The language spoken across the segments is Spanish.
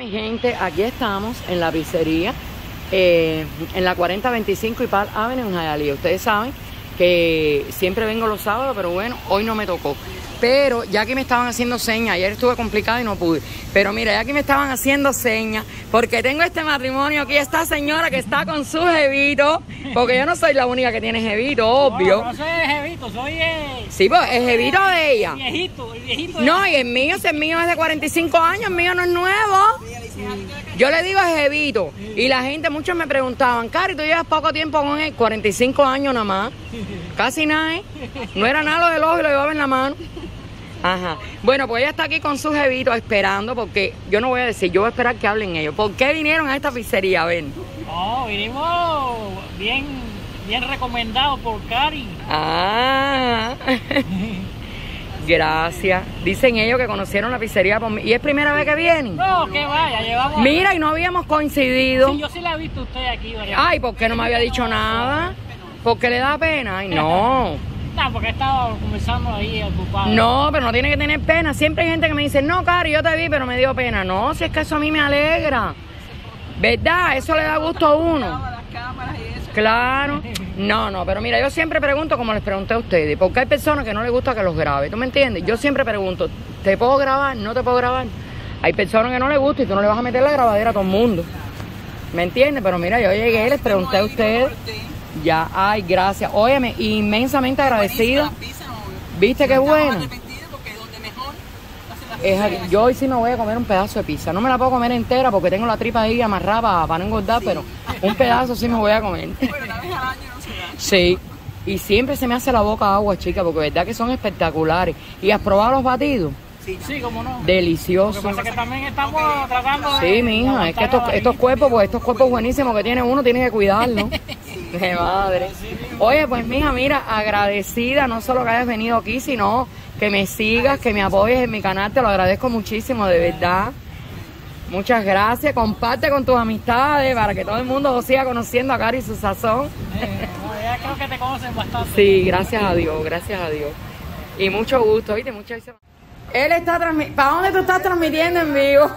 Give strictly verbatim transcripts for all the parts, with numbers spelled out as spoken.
mi gente, aquí estamos en la pizzería, eh, en la cuarenta veinticinco y Park Avenue en Hialeah. Ustedes saben que siempre vengo los sábados, pero bueno, hoy no me tocó. Pero ya que me estaban haciendo señas, ayer estuve complicada y no pude. Pero mira, ya que me estaban haciendo señas, porque tengo este matrimonio aquí, esta señora que está con su jevito, porque yo no soy la única que tiene jevito, obvio. No, no soy el jevito, soy el... Sí, pues el jevito de ella. El viejito, el viejito. No, y el mío, si el mío es de cuarenta y cinco años, el mío no es nuevo. Yo le digo a jevito, y la gente, muchos me preguntaban, Cari, ¿tú llevas poco tiempo con él? cuarenta y cinco años nada más. Casi nada, ¿eh? No era nada lo del ojo y lo llevaba en la mano. Ajá. Bueno, pues ella está aquí con su jevito esperando, porque yo no voy a decir, yo voy a esperar que hablen ellos. ¿Por qué vinieron a esta pizzería? Ven. No, vinimos bien, bien recomendados por Cari. Ah. Gracias. Dicen ellos que conocieron la pizzería por mí. ¿Y es primera vez que vienen? No, que vaya, llevamos... Mira, y no habíamos coincidido. Sí, yo sí la he visto a usted aquí. Ay, ¿por qué no me había dicho nada? ¿Porque le da pena? Ay, no. No, porque estaba conversando ahí a tu padre. No, pero no tiene que tener pena. Siempre hay gente que me dice, no, Cari, yo te vi, pero me dio pena. No, si es que eso a mí me alegra. ¿Verdad? Eso le da gusto a uno. Claro. No, no, pero mira, yo siempre pregunto como les pregunté a ustedes, porque hay personas que no les gusta que los grabe. ¿Tú me entiendes? Yo siempre pregunto, ¿te puedo grabar? ¿No te puedo grabar? Hay personas que no les gusta y tú no le vas a meter la grabadera a todo el mundo. ¿Me entiendes? Pero mira, yo llegué y les pregunté a ustedes. Ya, ay, gracias. Óyeme, inmensamente agradecida. ¿Viste qué bueno? Es aquí. Yo hoy sí me voy a comer un pedazo de pizza. No me la puedo comer entera porque tengo la tripa ahí amarrada para, para no engordar, pero un pedazo sí me voy a comer. Sí, y siempre se me hace la boca agua, chica, porque verdad que son espectaculares. ¿Y has probado los batidos? Sí, cómo no. Delicioso. Lo que pasa es que también estamos tratando de... Sí, mija, es que estos, estos cuerpos, pues estos cuerpos buenísimos que tiene uno, tiene que cuidarlo. De madre. Oye, pues mija, mira, agradecida, no solo que hayas venido aquí, sino que me sigas, que me apoyes en mi canal, te lo agradezco muchísimo, de verdad. Muchas gracias, comparte con tus amistades para que todo el mundo siga conociendo a Cari y su sazón. Eh, no, ya creo que te conocen bastante. Sí, gracias a Dios, gracias a Dios. Y mucho gusto, ¿viste? Muchas gracias. Él está transmitiendo. ¿Para dónde tú estás transmitiendo en vivo?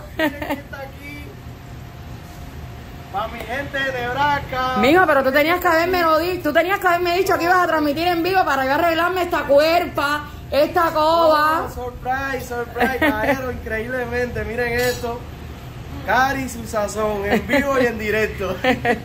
Para mi gente de Nebraska. Mijo, pero tú tenías que haberme lo dicho, tú tenías que haberme dicho que ibas a transmitir en vivo para yo arreglarme esta cuerpa, esta coba. Oh, surprise, surprise, caballero, increíblemente, miren esto. Cari y su sazón, en vivo y en directo.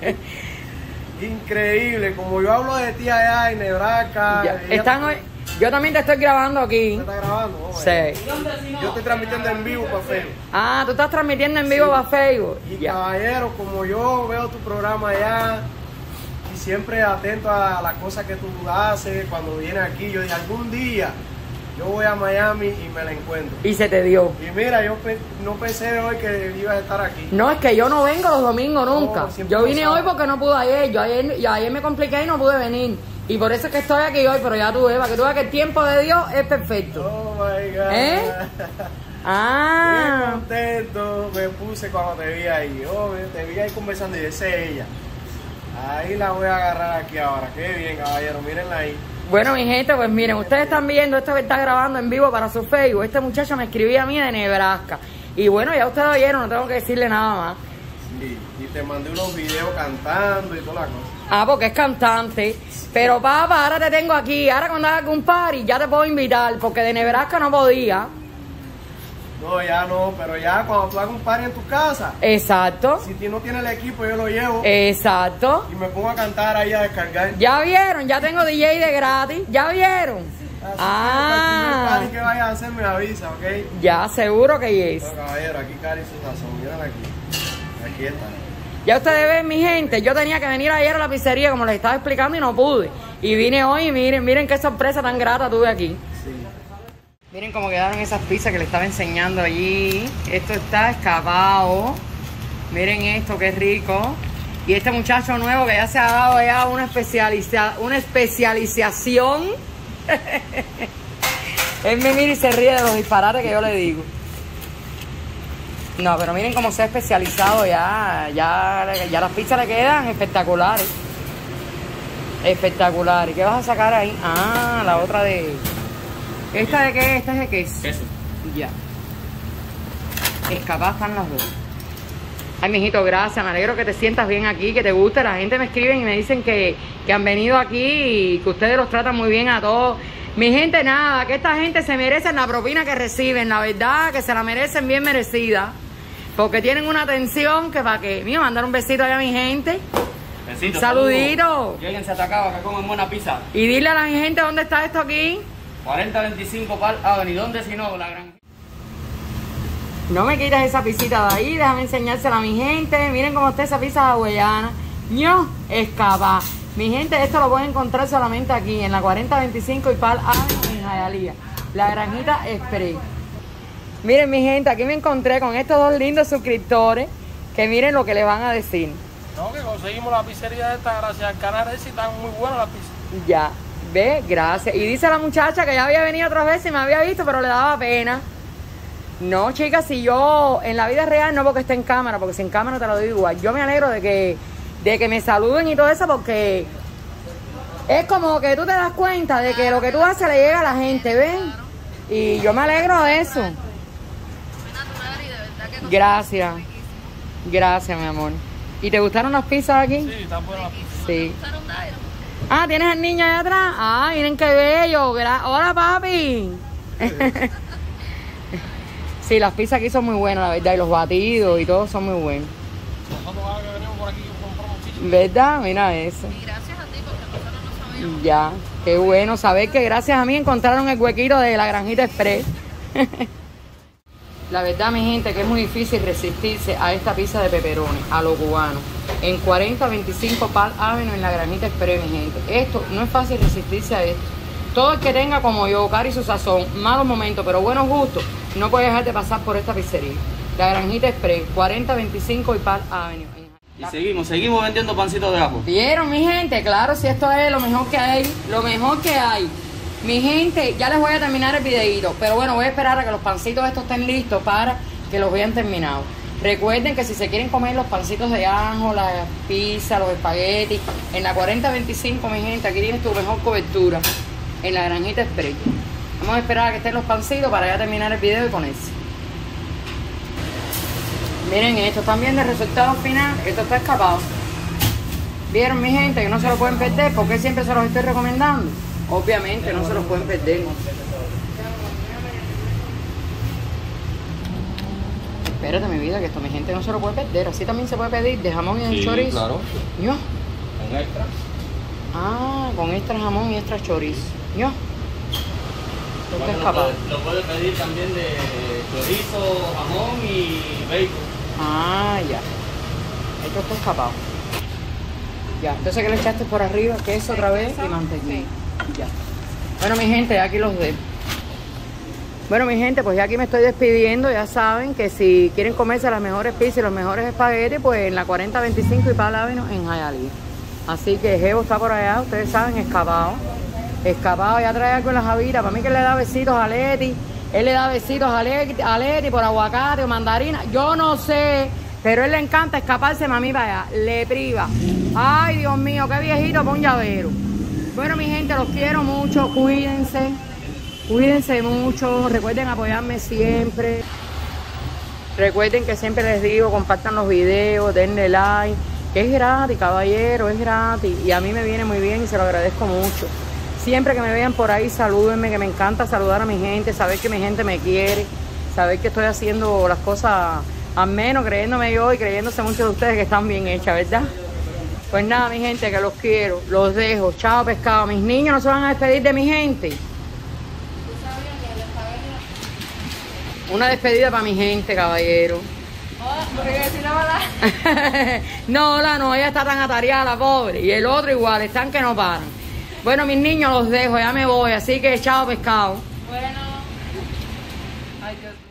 Increíble, como yo hablo de ti allá en Nebraska. Ya, están hoy. Yo también te estoy grabando aquí. ¿Te estás grabando? Oh, sí. Yo estoy transmitiendo en vivo para Facebook. Ah, tú estás transmitiendo en vivo sí. Para Facebook. Y ya. Caballero, como yo veo tu programa allá y siempre atento a las cosas que tú haces cuando vienes aquí, yo dije, algún día yo voy a Miami y me la encuentro. Y se te dio. Y mira, yo pe no pensé hoy que ibas a estar aquí. No, es que yo no vengo los domingos nunca. No, yo vine hoy porque no pude ayer. Yo ayer, yo ayer me compliqué y no pude venir. Y por eso es que estoy aquí hoy, pero ya tú ves, para que tú veas que el tiempo de Dios es perfecto. Oh my God. ¿Eh? Ah. Bien contento me puse cuando te vi ahí. Oh, te vi ahí conversando y esa es ella. Ahí la voy a agarrar aquí ahora. Qué bien, caballero, mírenla ahí. Bueno, mi gente, pues miren, ustedes están viendo esto que está grabando en vivo para su Facebook. Este muchacho me escribía a mí de Nebraska. Y bueno, ya ustedes oyeron, no tengo que decirle nada más. Sí, y te mandé unos videos cantando y toda la cosa. Ah, porque es cantante. Pero papá, ahora te tengo aquí. Ahora cuando haga un party ya te puedo invitar, porque de Nebraska no podía. No, ya no, pero ya cuando tú hagas un party en tu casa. Exacto. Si tú no tienes el equipo, yo lo llevo. Exacto. Y me pongo a cantar ahí a descargar. Ya vieron, ya tengo D J de gratis. Ya vieron. Así ah. Que el primer party que vayas a hacer me avisa, ¿ok? Ya, seguro que es. No, caballero, aquí Cari y su sazón. Miren aquí. Aquí está. Ya ustedes ven, mi gente, yo tenía que venir ayer a la pizzería, como les estaba explicando, y no pude. Y vine hoy y miren, miren qué sorpresa tan grata tuve aquí. Sí. Miren cómo quedaron esas pizzas que les estaba enseñando allí. Esto está escapado. Miren esto, qué rico. Y este muchacho nuevo que ya se ha dado ya una, especializa una especialización. Él me mira y se ríe de los disparates que yo le digo. No, pero miren cómo se ha especializado ya, ya, ya las pizzas le quedan espectaculares. Espectaculares. ¿Qué vas a sacar ahí? Ah, la otra de... ¿Esta de qué? ¿Esta es de queso? Queso. Ya. Escapadas están las dos. Ay, mijito, gracias, me alegro que te sientas bien aquí, que te guste. La gente me escribe y me dicen que, que han venido aquí y que ustedes los tratan muy bien a todos. Mi gente, nada, que esta gente se merece la propina que reciben, la verdad, que se la merecen bien merecida. Porque tienen una atención que para que, mío, mandar un besito allá a mi gente. Besito, un saludito. Lléguense a Atacaba, que comen buena pizza. Y dile a la gente dónde está esto aquí. cuarenta veinticinco Park Avenue, ¿dónde si no? La gran... No me quites esa pisita de ahí, déjame enseñársela a mi gente. Miren cómo está esa pizza hawaiana. ño, escapa. Mi gente, esto lo pueden encontrar solamente aquí, en la cuarenta veinticinco y Park Avenue en Hialeah. La Granjita Express. Miren, mi gente, aquí me encontré con estos dos lindos suscriptores que miren lo que le van a decir. No, que conseguimos la pizzería esta gracias al canal ese y están muy buenas las pizzas. Ya, ve, gracias. Y dice la muchacha que ya había venido otras veces y me había visto, pero le daba pena. No, chicas, si yo en la vida real, no porque esté en cámara, porque si en cámara te lo digo igual. Yo me alegro de que, de que me saluden y todo eso, porque es como que tú te das cuenta de que lo que tú haces le llega a la gente, ¿ven? Y yo me alegro de eso. Gracias. Gracias, mi amor. ¿Y te gustaron las pizzas aquí? Sí, están buenas las pizzas. Sí. Ah, ¿tienes al niño allá atrás? Ah, miren qué bello. Gra- Hola, papi. Sí, las pizzas aquí son muy buenas, la verdad. Y los batidos y todo son muy buenos. Nosotros ahora que venimos por aquí compramos pizzas. ¿Verdad? Mira eso. Y gracias a ti, porque nosotros no sabíamos. Ya, qué bueno saber que gracias a mí encontraron el huequito de la Granjita Express. La verdad, mi gente, que es muy difícil resistirse a esta pizza de pepperoni, a lo cubano. En cuarenta veinticinco Park Avenue en la Granjita Express, mi gente. Esto, no es fácil resistirse a esto. Todo el que tenga como yo, cari su sazón, malos momentos, pero buenos gustos, no puede dejar de pasar por esta pizzería. La Granjita Express, cuarenta veinticinco y Park Avenue. Y seguimos, seguimos vendiendo pancitos de ajo. ¿Vieron, mi gente? Claro, si esto es lo mejor que hay, lo mejor que hay. Mi gente, ya les voy a terminar el videito, pero bueno, voy a esperar a que los pancitos estos estén listos para que los vean terminados. Recuerden que si se quieren comer los pancitos de ajo, la pizza, los espaguetis, en la cuarenta veinticinco, mi gente, aquí tienes tu mejor cobertura, en la Granjita Express. Vamos a esperar a que estén los pancitos para ya terminar el video y ponerse. Miren, esto están viendo el resultado final, esto está escapado. ¿Vieron, mi gente, que no se lo pueden perder? Porque siempre se los estoy recomendando. Obviamente, no se los pueden perder. Espérate, mi vida, que esto mi gente no se lo puede perder. Así también se puede pedir de jamón y de Sí, chorizo. claro. ¿Yo? Con extra. Ah, con extra jamón y extra chorizo. ¿Yo? Esto está Bueno, escapado. lo, lo puede pedir también de chorizo, jamón y bacon. Ah, ya. Esto está escapado. Ya, entonces que le echaste por arriba, queso otra vez y mantequilla. Ya. Bueno, mi gente, aquí los dejo. Bueno, mi gente, pues ya aquí me estoy despidiendo. Ya saben que si quieren comerse las mejores pizzas y los mejores espaguetis, pues en la cuarenta veinticinco y Park Avenue en Hialeah. Así que Jevo está por allá, ustedes saben, escapado. Escapado, ya trae algo en la javita. Para mí que él le da besitos a Leti. Él le da besitos a Leti, a Leti por aguacate o mandarina. Yo no sé, pero a él le encanta escaparse, mami, para allá. Le priva. Ay, Dios mío, qué viejito, pon llavero. Bueno, mi gente, los quiero mucho. Cuídense. Cuídense mucho. Recuerden apoyarme siempre. Recuerden que siempre les digo, compartan los videos, denle like. Que es gratis, caballero, es gratis. Y a mí me viene muy bien y se lo agradezco mucho. Siempre que me vean por ahí, salúdenme, que me encanta saludar a mi gente, saber que mi gente me quiere, saber que estoy haciendo las cosas al menos, creyéndome yo y creyéndose muchos de ustedes que están bien hechas, ¿verdad? Pues nada, mi gente, que los quiero, los dejo. Chao, pescado. Mis niños no se van a despedir de mi gente. Una despedida para mi gente, caballero. No, hola, no, ella está tan atareada, la pobre. Y el otro igual, están que no paran. Bueno, mis niños los dejo, ya me voy, así que chao, pescado. Bueno. Ay, Dios.